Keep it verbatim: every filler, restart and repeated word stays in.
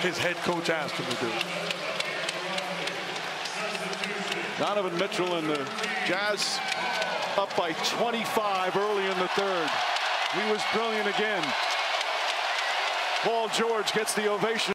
his head coach asked him to do. Donovan Mitchell and the Jazz up by twenty-five early in the third. He was brilliant again. Paul George gets the ovation.